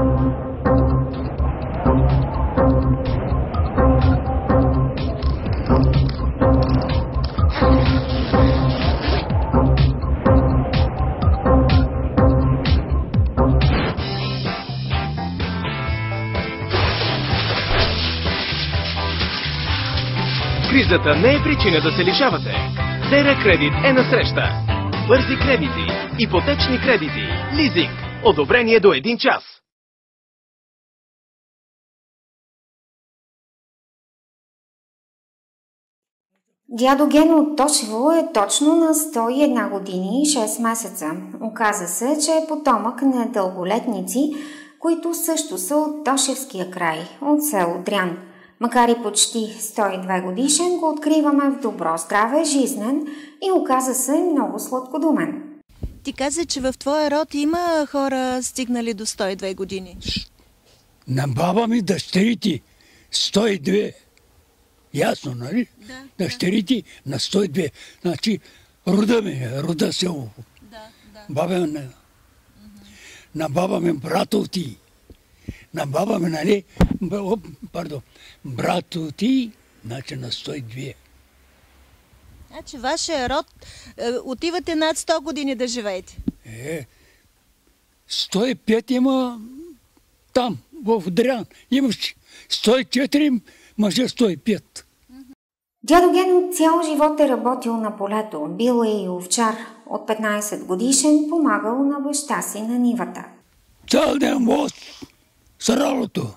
Кризата не е причина да се лишавате. Дера Кредит е насреща. Бързи кредити, ипотечни кредити, лизинг, одобрение до 1 час. Дядо Гено от Тошево е точно на 101 години и 6 месеца. Оказа се, че е потомък на дълголетници, които също са от Тошевския край, от село Дрян. Макар и почти 102 годишен, го откриваме в добро здраве, жизнен и оказа се много сладкодумен. Ти каза, че в твоя род има хора стигнали до 102 години. На баба ми дъщерите 102. Ясно, нали? Да. Дъщерите на 102. Значи, рода село. Да. Баба ми, на баба ми братовти. На баба ми, нали? Братовти, значи на 102. Значи вашия род отивате над 100 години да живеете. 105 има там, в Дрян. Имаш 104 мъже, 105. Дядо Гено цял живот е работил на полето. Бил е и овчар. От 15 годишен помагал на баща си на нивата. Цял ден воз с работа.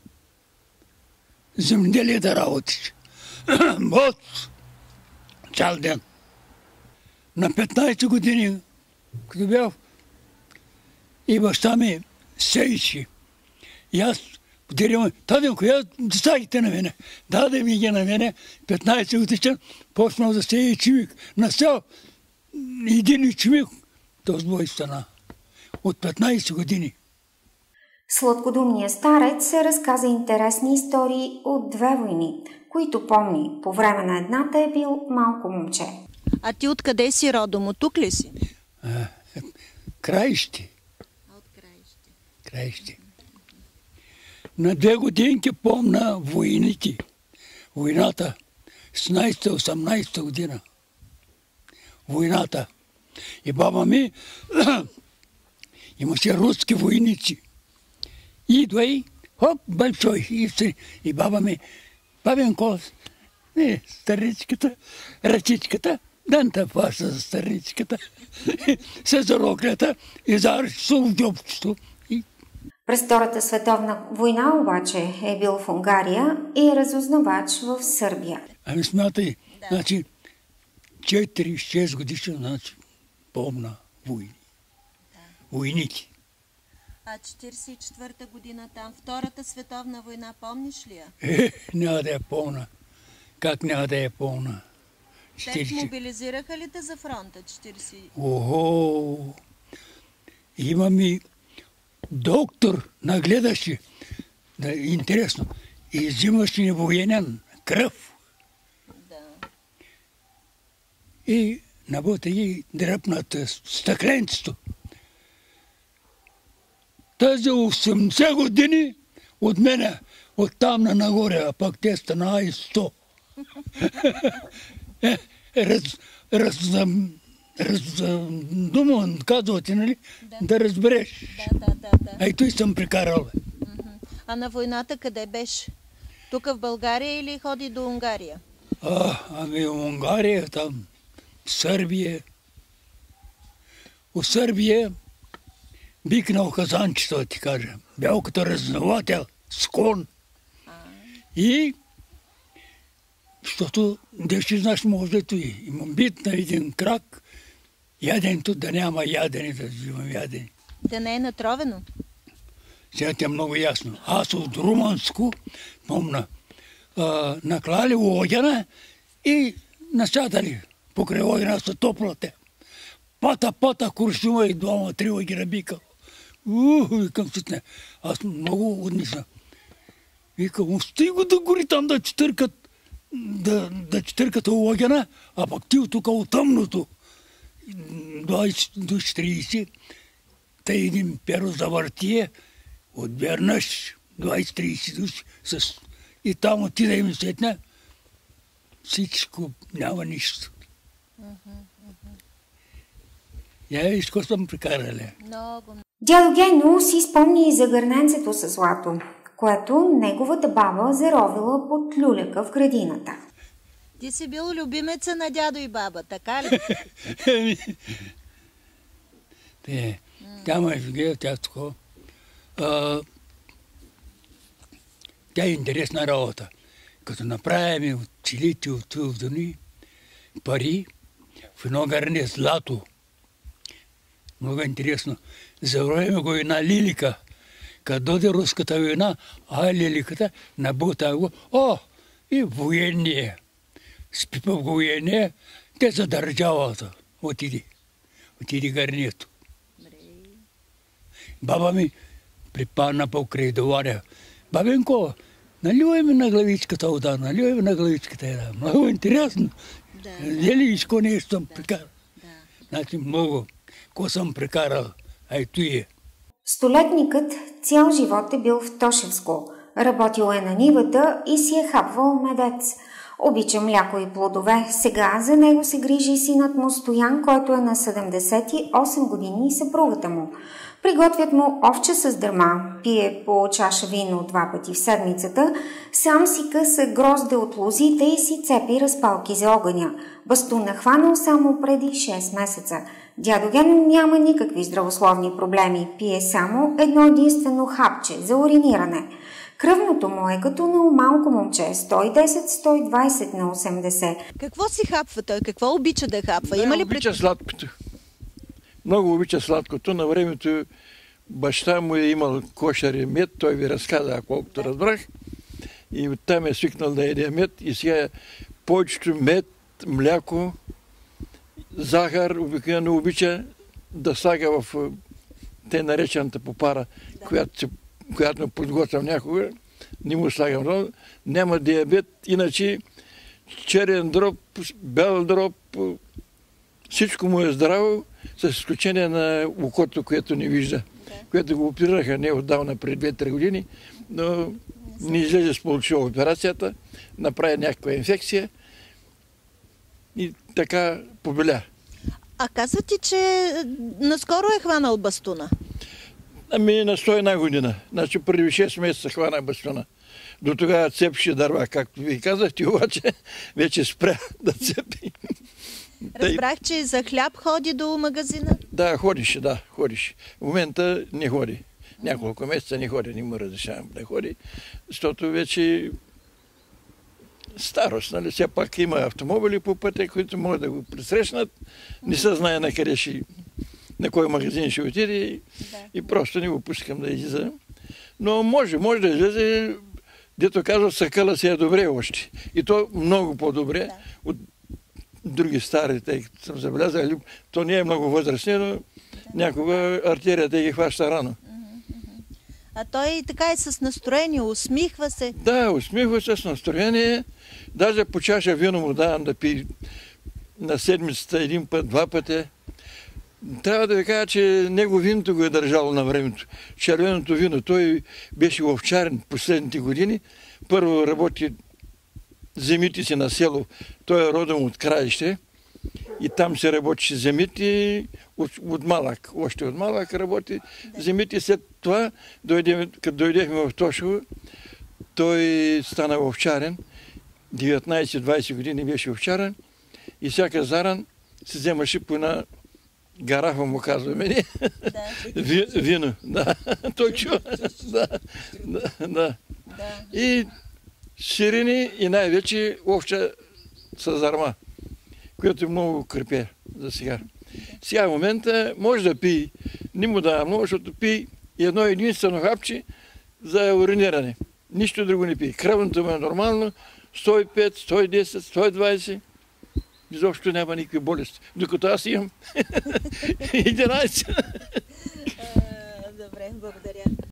Земеделие да работиш. Воз цял ден. На 15 години, като бях, и баща ми сееше. И аз подарим, тази коя децагите на мене. Даде ми ги на мене, 15 годишен, почнал да сее чимик. Насял един чимик, този бой стана. От 15 години. Сладкодумният старец се разказа интересни истории от 2 войни, които помни. По време на едната е бил малко момче. А ти откъде си родом? От тук ли си? Краище. От Краище. Краище. На 2 годинки помна войните. Войната. 17-18 година. Войната. И баба ми имаше руски войници. Идва и хоп, большой. И баба ми, бабенко, старичката, ръчичката, данта паса за старичката, се зароклята и заречето в дьобчето. През Втората световна война обаче е бил в Унгария и е разузнавач в Сърбия. Ами смятай, значи 4-6 годишен, значи помна войни. Войните. А 44-та година там, Втората световна война, помниш ли я? Няма да я помна. Как няма да я помна? Те мобилизираха ли те за фронта? 40... Ого! Има ми доктор, нагледаше. Да, интересно. И взимаш ни военен кръв. Да. И набута ги дръпнат стъкленцето. Тази 80 години от мене, от там на нагоре, а пък те стана и 100. Раздуман, казвате, нали? Да разбереш. Да. А и той съм прикарал. А на войната къде беше? Тук в България или ходи до Унгария? Ами Унгария, там, Сърбия. От Сърбия бикнал казанчето, да ти кажа. Бял като разновател с кон. И, защото деши знаеш мождето и имам бит на един крак, яденето да няма ядене, да взимам ядене. Да не е натровено? Сега ти е много ясно. Аз от Румънско, помна, наклали огъня и насядали покрай огъня са топлата. Пата, куршума и 2-3 огъня бикал. Викам ситне. Аз много отмисля. Викам, стой го да гори там да четъркат, да четъркат огъня, а пък ти от тук от тъмното. 20 до 40, тъй един перо завъртие, Отведнъж 20-30 души и там отида им сетна. Всичко, няма нищо. Я виж, какво съм прекарали. Дядо Гено си спомни и за гърненцето със злато, което неговата баба заровила под люлека в градината. Ти си бил любимеца на дядо и баба, така ли? Тя ме гледа, тя такова. Тя е интересна работа. Като направим от чилите, от вдани пари в едно гърне злато. Много интересно. Завроиме го една лилика. Като доде руската война, лиликата набута го. И военния. Спипав го военния, те за държавата. Отиди гърнето. Баба ми припадна покрай доваря. Бабенко, наливай ми на главичката вода, наливай ми на главичката вода. Много интересно. Еличко нещо съм прекарал. Значи много. Ко съм прекарал? Ето е. Столетникът цял живот е бил в Тошевско. Работил е на нивата и си е хапвал медец. Обича мляко и плодове. Сега за него се грижи синът му Стоян, който е на 78 години и съпругата му. Приготвят му овче с дърма, пие по чаша вино 2 пъти в седмицата, сам си къса грозде от лозите и си цепи разпалки за огъня. Бастуна хванал само преди 6 месеца. Дядо Гено няма никакви здравословни проблеми, пие само едно единствено хапче за уриниране. Кръвното му е като на малко момче, 110-120 на 80. Какво си хапва той? Какво обича да хапва? Има ли обича сладкото. Много обича сладкото. На времето баща му е имал кошер и мед, той ви разказа, колкото разбрах. И оттам е свикнал да яде мед. И сега повечето мед, мляко, захар обикновено обича да слага в те наречената попара, която подготвям някога. Не му слагам. Няма диабет, иначе черен дроб, бял дроб, всичко му е здраво, с изключение на окото, което не вижда. Което го оперираха не отдавна, преди 2-3 години, но не излезе сполучила операцията, направи някаква инфекция и така побеля. А казва ти, че наскоро е хванал бастуна? Ами на 101 година. Значи преди 6 месеца хвана бастуна. До тогава цепеше дърва, както ви казахте, обаче вече спря да цепи. Разбрах, че за хляб ходи до магазина? Да, ходише. В момента не ходи. Няколко месеца не ходи, не му разрешавам да ходи, защото вече старост, нали? Все пак има автомобили по пътя, които могат да го пресрещнат. Не се знае на къде на кой магазин ще отиде и просто не го пускам да излиза. Но може да излезе, дето казва, сакъла си е добре още. И то много по-добре от други стари, тъй като съм забелязал. То не е много възрастни, но някога артерията ги хваща рано. А той така е с настроение, усмихва се. Да, усмихва се с настроение. Даже по чаша вино му давам да пие на седмицата 1 път, 2 пъти. Трябва да ви кажа, че него виното го е държало на времето. Червеното вино. Той беше овчарен последните години. Първо работи земите си на село. Той е родом от Краище. И там се работеше земите от малък. Още от малък работи земите. След това, като дойдехме в Тошево, той стана овчарен. 19-20 години беше овчарен. И всяка заран се вземаше по една гарафа, му казваме. Вино. Да. Той чува. Да. И сирени и най-вече овча с зарма, което много крепе за сега. Сега в момента може да пие, не му дава много, защото пие едно единствено хапче за уриниране. Нищо друго не пие. Кръвното му е нормално, 105, 110, 120. Изобщо няма никакви болести. Докато аз имам 11. Добре, благодаря.